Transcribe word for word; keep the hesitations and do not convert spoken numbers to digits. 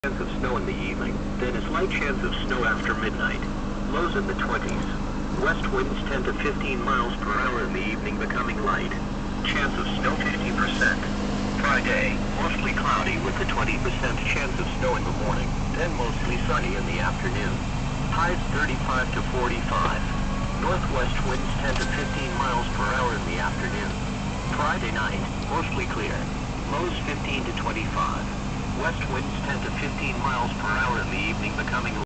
Chance of snow in the evening, then a slight chance of snow after midnight. Lows in the twenties. West winds ten to fifteen miles per hour in the evening, becoming light. Chance of snow fifty percent. Friday, mostly cloudy with a twenty percent chance of snow in the morning, then mostly sunny in the afternoon. Highs thirty-five to forty-five. Northwest winds ten to fifteen miles per hour in the afternoon. Friday night, mostly clear. Lows fifteen to twenty-five. West winds ten to fifteen miles per hour in the evening, becoming